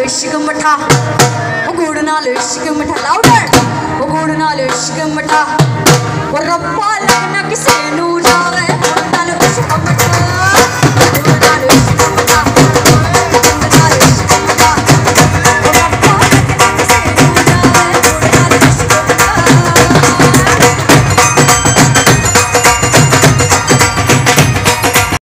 इश्क मठा, ओ गुड़ नाल इश्क मठा, लाउडर ओ गुड़ नाल इश्क मठा, ओ रब्बा लगना किसे नू जावे।